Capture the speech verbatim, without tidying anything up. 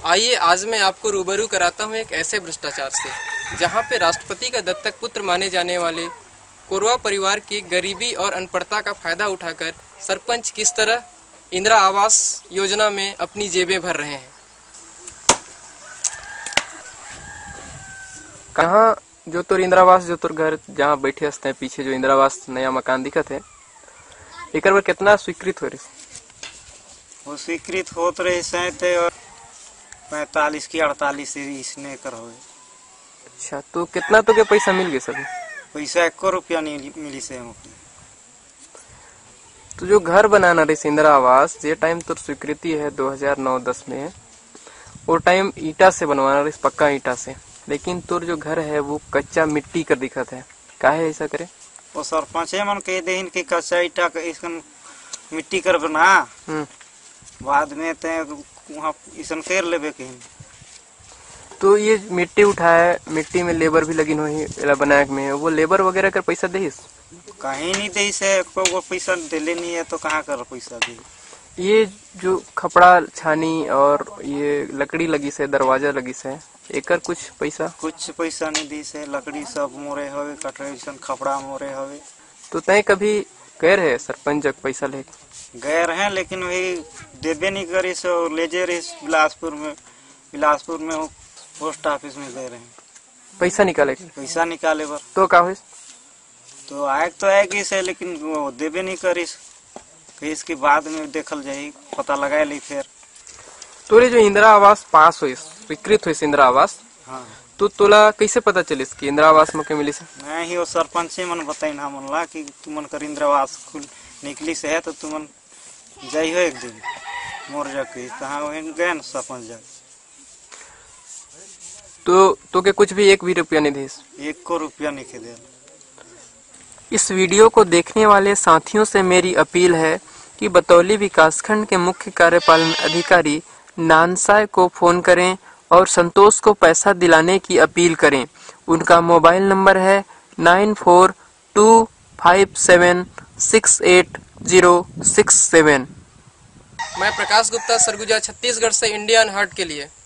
आइए आज मैं आपको रूबरू कराता हूं एक ऐसे भ्रष्टाचार से जहां पे राष्ट्रपति का दत्तक पुत्र माने जाने वाले कोरवा परिवार की गरीबी और अनपढ़ता का फायदा उठाकर सरपंच किस तरह इंदिरा आवास योजना में अपनी जेबें भर रहे हैं। कहाँ जो तुर इंदिरा आवास जो तुर घर जहाँ बैठे हंसते हैं पीछे जो इंदिरा आवास नया मकान दिखत है एक बार कितना स्वीकृत हो रही वो स्वीकृत होत रहे थे और पैंतालीस की अड़तालीस इसने कर हो। अच्छा तो कितना तो के पैसा मिल गए सभी? पैसा एक रुपया नहीं मिली से हमको। तो जो घर बनाना रही इंदिरा आवास ये टाइम तो स्वीकृति है दो हज़ार नौ दस में, वो टाइम ईटा से बनवाना रही पक्का ईटा से, लेकिन तुर जो घर है वो कच्चा मिट्टी कर दिखत है। काहे ऐसा करे? वो सरपंच मन कह दे कि कच्चा ईटा का इसकन मिट्टी कर बना बाद में ते वहाँ इसन कर लेबे कहीं। तो ये मिट्टी उठाए मिट्टी में लेबर भी लगी हुई बनाए में, वो लेबर वगैरह कर पैसा दे कहीं नहीं दे से वो पैसा दिले नहीं है तो कहाँ कर पैसा दे। ये जो खपड़ा छानी और ये लकड़ी लगी से दरवाजा लगी से एकर कुछ पैसा कुछ पैसा नहीं दी से लकड़ी सब मोरे हवे कटरे खपड़ा मोरे हवे। तो तय कभी कह रहे सरपंच जब पैसा ले गए रहे लेकिन वही देवे नहीं करी सो ले जे रही बिलासपुर में बिलासपुर में पोस्ट ऑफिस में गए रहे पैसा निकाले पैसा निकाले बर तो का हुई तो आए तो आएगी से लेकिन वो देवे नहीं करी इसके बाद में देखल जाये पता लगा ली फिर। तो जो इंदिरा आवास पास हुई स्वीकृत हुई इंदिरा आवास हाँ तो तोला कैसे पता चली कि इंदिरा आवास में मिली से? नहीं वो सरपंच मन बताई ना मन ला कि तुमन कर इंदिरा आवास खुल निकली से है तो तुमन जाइ हो एक दिन मोर जाके कहाँ गए न सरपंच जा तो तो के कुछ भी एक भी रुपया नहीं दे? एक को रुपया नहीं के दे। इस वीडियो को देखने वाले साथियों से मेरी अपील है कि बतौली विकासखंड के मुख्य कार्यपालन अधिकारी नानसाय को फोन करें और संतोष को पैसा दिलाने की अपील करें। उनका मोबाइल नंबर है nine four two five seven six eight zero six seven. मैं प्रकाश गुप्ता, सरगुजा, छत्तीसगढ़ से इंडियन हार्ट के लिए।